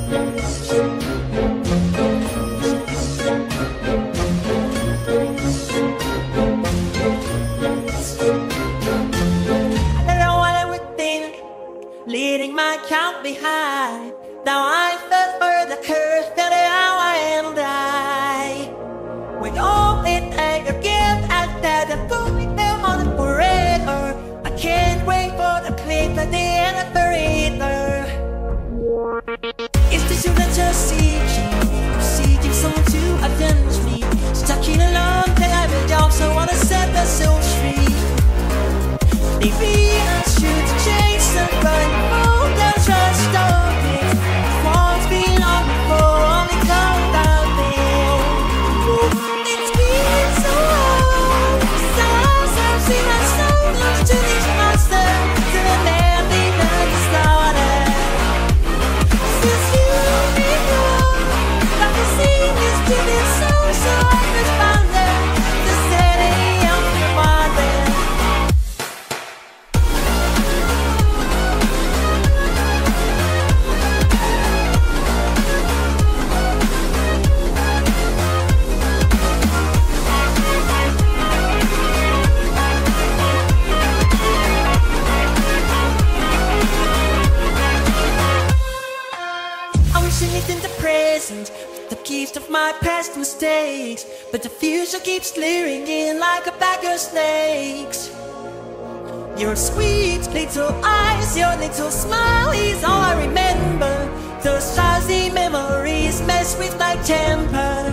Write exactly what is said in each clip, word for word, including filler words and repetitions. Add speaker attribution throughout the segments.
Speaker 1: Leading my count behind. Now I fell for the curse, that how I and die. When all it ever gives, I said I'm going down on it forever. I can't wait for the clip at the end of the reader. It's the shoe that just seeking, seeking someone to avenge me. Stuck in a long time, I've been down, so I wanna set the soul free. Maybe I should change somebody, oh, that's just stop it. What's been on before, only come down there. It's been so long, so I've seen my soul lost to these monsters, to the landing that I started. Since you've been gone, I've been seeing this to this soul, so I could find them, the setting of your body. In the present, the gift of my past mistakes, but the future keeps luring in like a bag of snakes. Your sweet little eyes, your little smile is all I remember. Those lousy memories mess with my temper.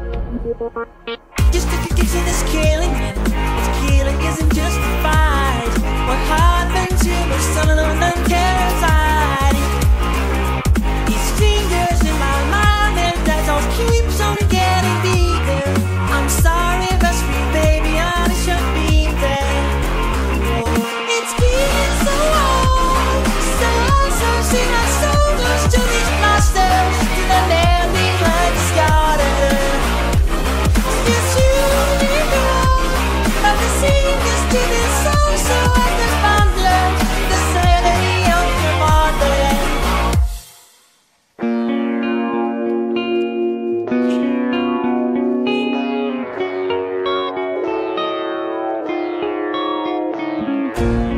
Speaker 1: Just if you keep seeing this killing, this killing isn't justified. What happened to my son alone and cares I? Fingers in my mind and that all keeps on getting bigger. I'm sorry, but sweet baby, I should be there. Oh, it's been so long, so so since I so close to these monsters, to the landing like a starter. Yes, you'll be gone, but the sing is to this song, so I can find love, the sanity of your motherland. Thank you.